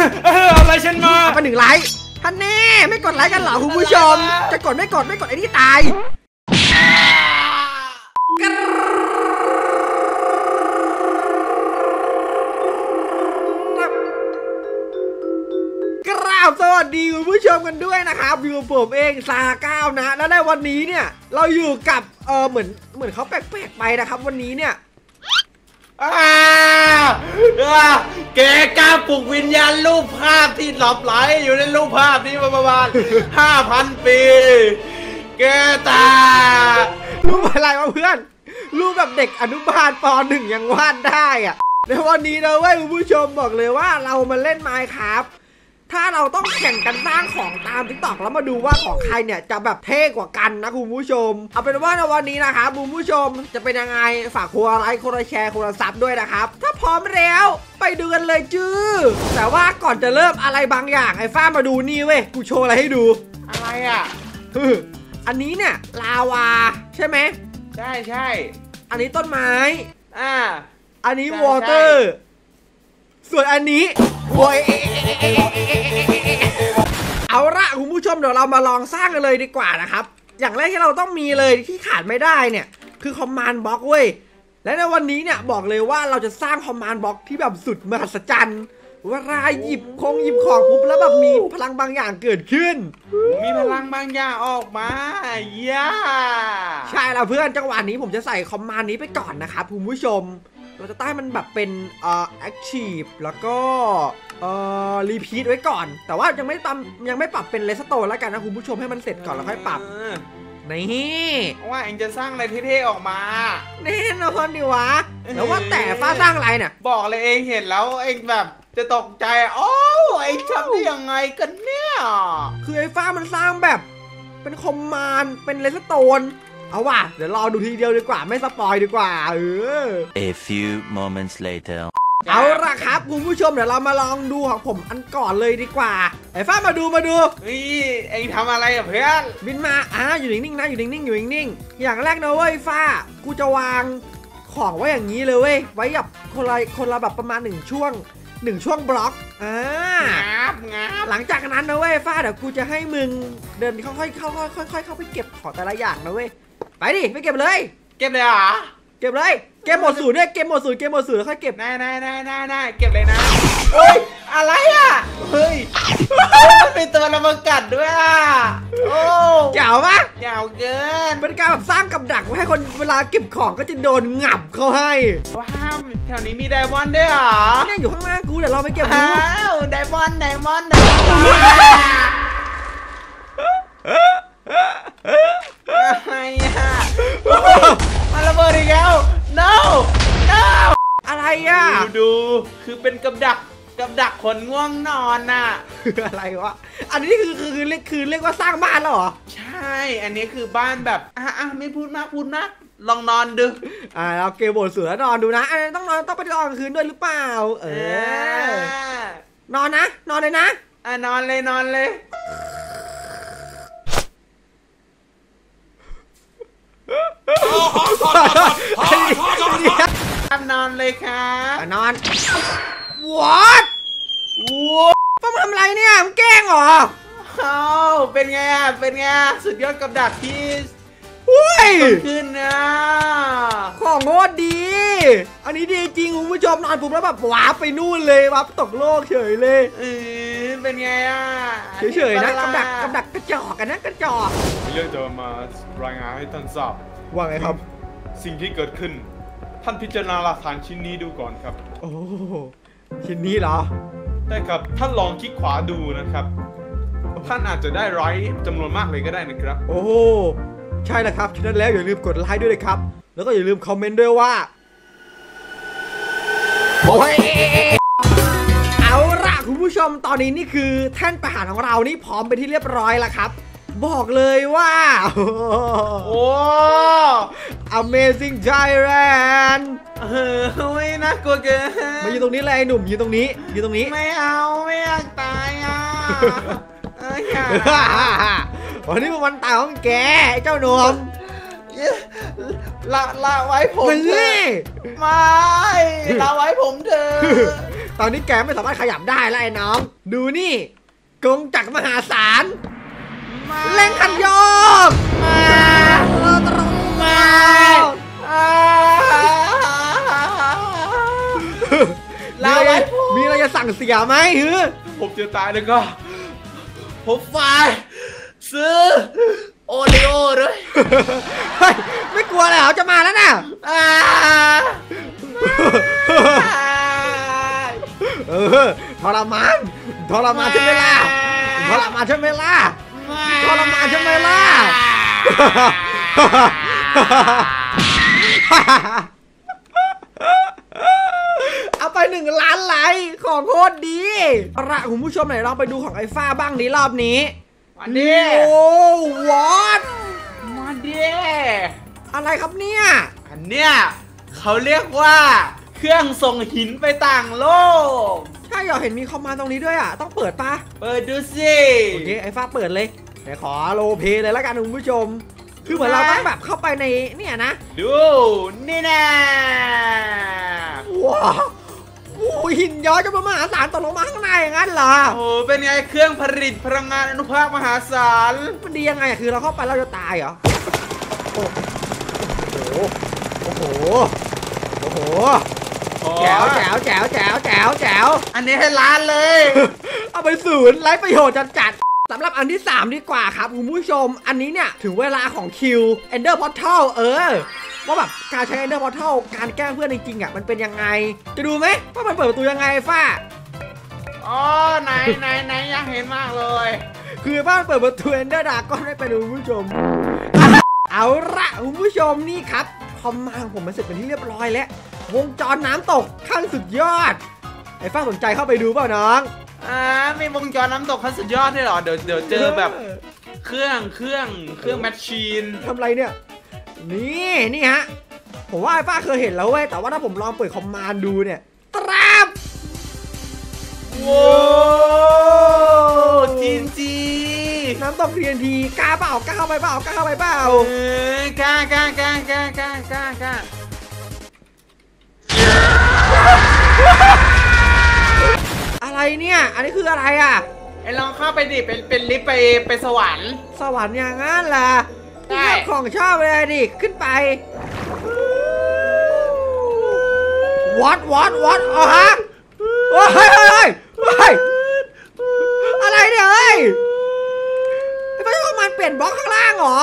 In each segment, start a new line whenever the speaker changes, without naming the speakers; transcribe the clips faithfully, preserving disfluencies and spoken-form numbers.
อะไรฉันมา
ไปหนึ่งไลค์ท่านแน่ไม่กดไลค์กันเหรอคุณผู้ชมจะกดไม่กดไม่กดไอ้นี่ตายกราบสวัสดีคุณผู้ชมกันด้วยนะครับอยู่กับผมเองซาเก้านะแล้วในวันนี้เนี่ยเราอยู่กับเออเหมือนเหมือนเขาแปลกๆไปนะครับวันนี้เนี่ย
แกกล้าปลุกวิญญาณรูปภาพที่หลับไหลอยู่ในรูปภาพนี้มาประมาณ ห้าพัน ปีแกตา
รูปอะไรวะเพื่อนรูปแบบเด็กอนุบาลป หนึ่งยังวาดได้อะในวันนี้นะเว้ยคุณผู้ชมบอกเลยว่าเรามาเล่น Minecraft ถ้าเราต้องแข่งกันสร้างของตาม ติ๊กต็อก แล้วมาดูว่าของใครเนี่ยจะแบบเท่กว่ากันนะคุณผู้ชมเอาเป็นว่าในวันนี้นะครับคุณผู้ชมจะเป็นยังไงฝากคนละไลค์คนละแชร์คนละซับด้วยนะครับถ้าพร้อมแล้วไปดูกันเลยจื้อแต่ว่าก่อนจะเริ่มอะไรบางอย่างไอ้ฟ้ามาดูนี่เว้ยกูโชว์อะไรให้ดู
อะไรอ่ะ
อันนี้เนี่ยลาวาใช่ไหม
ใช่ใช่
อันนี้ต้นไม้
อ่า
อันนี้วอเตอร์ส่วนอันนี้โวยเอาละคุณผู้ชมเดี๋ยวเรามาลองสร้างกันเลยดีกว่านะครับอย่างแรกที่เราต้องมีเลยที่ขาดไม่ได้เนี่ยคือคอมมานด์บล็อกเว้ยและในวันนี้เนี่ยบอกเลยว่าเราจะสร้างคอมมานด์บล็อกที่แบบสุดมหัศจรรย์เวลาหยิบคงหยิบของปุ๊บแล้วแบบมีพลังบางอย่างเกิดขึ้น
มีพลังบางอย่างออกมาย่า
ใช่แล้วเพื่อนจังหวะนี้ผมจะใส่คอมมานด์นี้ไปก่อนนะครับคุณผู้ชมเราจะใต้มันแบบเป็นเอ่อ active แล้วก็เอ่อ repeat ไว้ก่อนแต่ว่ายังไม่ปรับยังไม่ปรับเป็น redstone แล้วกันนะคุณผู้ชมให้มันเสร็จก่อนแล้วค่อยปรับนี่
ว่าเองจะสร้างอะไรเท่ๆออกมา
แน่นอนดิวะแล้วว่าแต่ฟ้าสร้างอะไรเนี่ย
บอกเลยเองเห็นแล้วเองแบบจะตกใจโอ้ไอ้ทำได้ยังไงกันเนี่ย
คือไอ้ฟ้ามันสร้างแบบเป็นคอมมานด์เป็น redstoneเอาว่ะเดี๋ยวรอดูทีเดียวดีกว่าไม่สปอยดีกว่าเออ
A few moments later
เอาล่ะครับคุณผู้ชมเดี๋ยวเรามาลองดูของผมอันก่อนเลยดีกว่าไอ้ฟ้ามาดูมาดู
นี่เอ็งทำอะไรอ่ะเพื่อน
บินมาอ่ะอยู่นิ่งๆนะอยู่นิ่งๆอยู่นิ่งๆอย่างแรกนะเว้ยฟ้ากูจะวางของไว้อย่างนี้เลยเว้ยไว้แบบคนละคนละแบบประมาณหนึ่งช่วงหนึ่งช่วงบล็อกอ่า
งับงับ
หลังจากนั้นนะเว้ยฟ้าเดี๋ยวกูจะให้มึงเดินค่อยๆเข้าค่อยๆเข้าไปเก็บของแต่ละอย่างนะเว้ยไปดิไปเก็บเลย
เก็บเลยเหรอ
เก็บเลยเกมหมดศูนย์เนี่ยเกมหมดศูนย์เกมหมดศูนย์แล้วค่อยเก็บ
ได้ได้ได้ได้ได้เก็บเลยนะโอ้ยอะไรอ่ะเฮ้ยมันเป็นตัวระเบิดกัดด้วยอ่ะโอ้
เจ๋วปะ
เจ๋วเกิน
เป็นการแบบสร้างกับดักไว้ให้คนเวลาเก็บของก็จะโดนงับเขาให้
ว้าวแถวนี้มีไดมอนด์ด้วยเหรอ
เนี่ยอยู่ข้างหน้ากูเดี๋ยวเราไปเก็บดู
ว้าวไดมอนด์ไดมอนด์ไดมอนด์อะไรอ่ะมาระเบิดอีกแล้ว no no
อะไรอ่ะ
ดูดูคือเป็นกับดักกับดักคนง่วงนอนน่ะ
อะไรวะอันนี้คือคือเรียกคือเรียกว่าสร้างบ้านแล้วเหรอ
ใช่อันนี้คือบ้านแบบอ่ะอ่ะไม่พูดมากพูดมากลองนอนดู
อ่าเราเกมบทเสือนอนดูนะอันนี้ต้องนอนต้องไปนอนกลางคืนด้วยหรือเปล่าเออนอนนะนอนเลยนะ
อ่ะนอนเลยนอนเลยนอนเลยครับ
นอน what
ว้าว
ต้องทำอะไรเนี่ยมึงแกล้งเหรอ
อ้าวเป็นไงอ่ะเป็นไงสุดยอดกับดักที่
อุ้ย
ขึ้นนะ
ของโคตรดีอันนี้ดีจริงคุณผู้ชมนอนปุ๊บแล้วแบบว้าไปนู่นเลยว้าตกโลกเฉยเลย
เออเป็นไงอ่ะ
เฉยๆนะกับดักกับดักกระจอกกันนะกระจอก
เรื่องจะมารายงานให้ท่านทราบ
ว่าไงครับ
สิ่งที่เกิดขึ้นท่านพิจารณาหลักฐานชิ้นนี้ดูก่อนครับ
โอ้ชิ้นนี้เหรอ
ได้ครับท่านลองคลิกขวาดูนะครับท่านอาจจะได้ไลค์จำนวนมากเลยก็ได้นะครับ
โอ้ใช่แล้วครับฉะนั้นแล้วอย่าลืมกดไลค์ด้วยเลยครับแล้วก็อย่าลืมคอมเมนต์ด้วยว่าโอ้ยเอาล่ะคุณผู้ชมตอนนี้นี่คือแท่นประหารของเรานี่พร้อมไปที่เรียบร้อยแล้วครับบอกเลยว่า
โอ้
Amazing Thailand
เฮ้ยน่ากลัวเกิน
มาอยู่ตรงนี้เลยหนุ่มอยู่ตรงนี้อยู่ตรงนี้
ไม่เอาไม่อยากตายอ่ะ
วันนี้เป็นวันตายของแกเจ้าหนุ่ม
ละละไว้ผมเถอะไม่ละไว้ผมเถอะ
ตอนนี้แกไม่สามารถขยับได้แล้วไอ้น้องดูนี่กงจักรมหาศาลเล่งคันโยกมามามีอะไรมีอะไรจะสั่งเสียไหมฮือ
ผมจะตายแล้วก็
ผมฝ่ายซื้อโอริโอด้วย
เฮ้ยไม่กลัวเลยเหรอจะมาแล้วน่ะเออทรมานทรมานใช่ไหมล่ะทรมานใช่ไหมล่ะทรมานใช่ไหมล่ะเอาไปหนึ่งล้านไลค์ของโคตรดีเอาละคุณผู้ชมไหนลองไปดูของไอ้ฟ้าบ้างนี้รอบนี้
มาดิ
โอ้วอต
มาดิ
อะไรครับเนี่ย
อันเนี้ยเขาเรียกว่าเครื่องส่งหินไปต่างโลก
ใช่เหรอเห็นมีคอมมานด์ตรงนี้ด้วยอ่ะต้องเปิดปะ
เปิดดูสิ
โอเคไอ้ฟ้าเปิดเลยแต่ขอโลเพเลยแล้วกันคุณผู้ชมคือเหมือนเราต้องแบบเข้าไปในเนี่ยนะ
ดูนี่นะ
ว้าวโอ้หินย้อยจะมหาศาลตกลงมาข้างในอย่างนั้นเหรอ
โอ้เป็นไงเครื่องผลิตพลังงานอนุภาคมหาศาล
มันดียังไงคือเราเข้าไปเราจะตายเหรอโอ้โหโอ้โหโอ้โหแจ๋วแจ๋วแจ๋วแจ๋วแจ๋วแจ๋ว
อันนี้ให้ล้านเลย
เอาไปศูนย์ไร้ประโยชน์จัดสำหรับอันที่สามดีกว่าครับคุณผู้ชมอันนี้เนี่ยถึงเวลาของคิว Ender Portal เออว่าแบบการใช้ Ender Portal การแกล้งเพื่อนจริงๆอ่ะมันเป็นยังไงจะดูไหมว่ามันเปิดประตูยังไงฟ้า
อ๋อไหนไหนไหนอยากเห็นมากเลย
คือว่ามันเปิดประตู Ender Dragon ได้ไปดูคุณผู้ชมเอาละคุณผู้ชมนี่ครับคอมมานด์ผมมันเสร็จเป็นที่เรียบร้อยแล้ววงจรน้ำตกขั้นสุดยอดไอ้ฟ้าสนใจเข้าไปดูเปล่าน้อง
อ่ามีวงจรน้ำตกขั้นสุดยอดด้วยเหรอเดี๋ยวเดี๋ยวเจอแบบเครื่องเครื่องเครื่องแมชชีน
ทำไรเนี่ยนี่นี่ฮะผมว่าไอ้ป้าเคยเห็นแล้วเว้ยแต่ว่าถ้าผมลองเปิดคอมมานด์ดูเนี่ยตราบ
ว้าวจีนจี
น้ำตกเทียนทีกล้าเปล่ากล้าเข้าไปเปล่ากล้าเข้าไปเปล่า
เออกล้ากล้ากล้ากล้ากล้ากล้ากล้า
อะไรเนี่ยอันนี้คืออะไรอ่ะ
ไอ้ลองเข้าไปดิเป็นเป็นลิฟต์ไปไปสวรรค์
สวรรค์อย่างนั้นล่ะใช่ของชอบเลยดิขึ้นไปวัดวัดวัดอ๋อฮะเฮ้ยเฮ้ยเฮ้ยเฮ้ยอะไรเนี่ยเฮ้ยไอ้พวกมันเปลี่ยนบล็อกข้างล่างเหรอ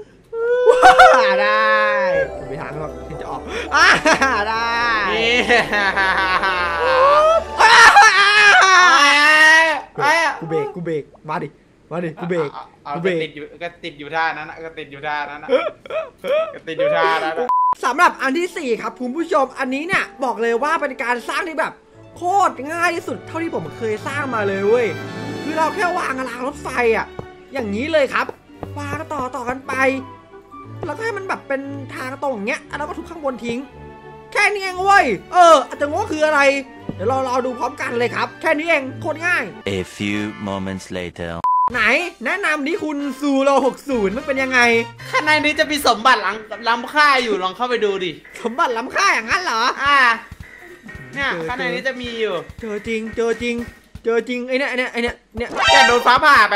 ได้ไปทางหรอกที่จะออกอ่าได้กูเบรกกูเบรกมาดิมาดิกูเบรก
กูเบรกติดอยู่ก็ติดอยู่ท่านั้นนะก็ติดอยู่ท่านั้นนะก็ติดอยู่ท่านั้น
สำหรับอันที่สี่ครับคุณผู้ชมอันนี้เนี่ยบอกเลยว่าเป็นการสร้างที่แบบโคตรง่ายที่สุดเท่าที่ผมเคยสร้างมาเลยเว้ยคือเราแค่วางรางรถไฟอ่ะอย่างนี้เลยครับวางต่อต่อกันไปแล้วก็ให้มันแบบเป็นทางตรงอย่างเงี้ยแล้วก็ทุบข้างบนทิ้งแค่นี้เองเว้ยเอออาจจะงงคืออะไรเดี๋ยวเรารอดูพร้อมกันเลยครับแค่นี้เองโคตรง่าย
A few moments later
ไหนแนะนำดิคุณซูโรหกสิบมันเป็นยังไง
ข้างในนี้จะมีสมบัติล้ำค่าอยู่ลองเข้าไปดูดิ
สมบัติล้ำค่าอย่างนั้นเหรอ
อ่าเนี่ยข้างในนี้จะมีอยู่
เจอจริงเจอจริงเจอจริงไอเนี้ยไอเนี้ยไอเนี้ยเนี่ย
แกโดนฟ้าผ่าไหม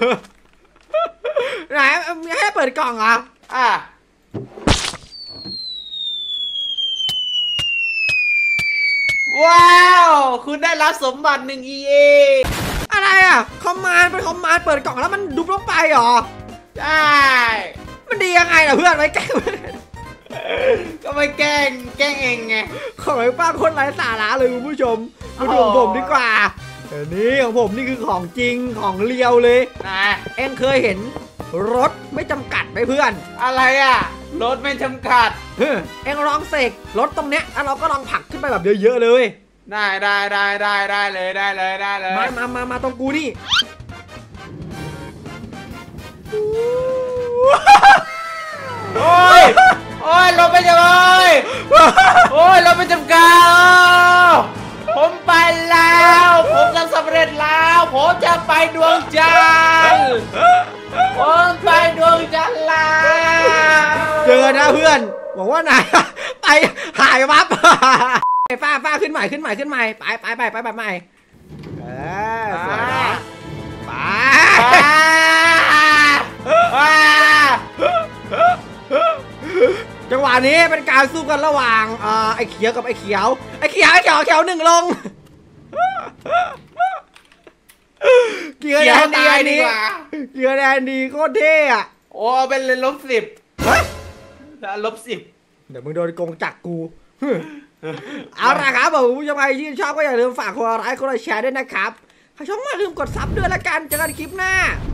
ไหนมีให้เปิดกล่องเหรอ
อ่าว้าวคุณได้รับสมบัติหนึ่ง อี เอ
อะไรอ่ะคอมมานด์เป็นคอมมานด์เปิดกล่องแล้วมันดุบลงไปเหรอ
ใช่
มันดียังไงล่ะเพื่อนไว้แกล้ง
ก็ไม่แกล้งแกล้งเองไง
ของไอ้ป้าคนไร้สาระเลยคุณผู้ชมมาดูของผมดีกว่าเออนี่ของผมนี่คือของจริงของเลียวเลย
นะ
เอ็งเคยเห็นรถไม่จำกัดไหมเพื่อน
อะไรอ่ะรถไม่จำกัด
เอ็งลองเสกรถตรงเนี้ยแล้วเราก็ลองผลักขึ้นไปแบบเยอะๆเลย
ได้ได้ได้ได้ได้เลยได้เลยได้เลย
มามามามาตรงกูนี่
โอ้ยโอ้ยรถไม่จำกัดโอ้ยรถไม่จำกัดผมไปแล้วผมจะสำเร็จแล้วผมจะไปดวงจันทร์ผมไปดวงจันทร์แล้ว
เจอนะเพื่อนบอกว่านายไปหายวับไอ้ฟ้าฟ้าขึ้นใหม่ขึ้นใหม่ขึ้นใหม่ไปไปไปไปไปใหม่เออสวยนะไปจังหวะนี้เป็นการสู้กันระหว่างอ่าไอ้เขียวกับไอ้เขียวไอ้เขียวไอ้เขียวเขียวหนึ่งลงเขียวแดนดีดีเขียวแดนดีโคตรเท่อะ
โอ้เป็นลบสิบแล้วลบสิบ
เดี๋ยวมึงโดนโกงจักกูเอาละครับผมผู้ชมใครที่ชอบก็อย่าลืมฝากกดไลค์กดแชร์ด้วยนะครับใครชอบมาลืมกดซับด้วยละกันเจอกันคลิปหน้า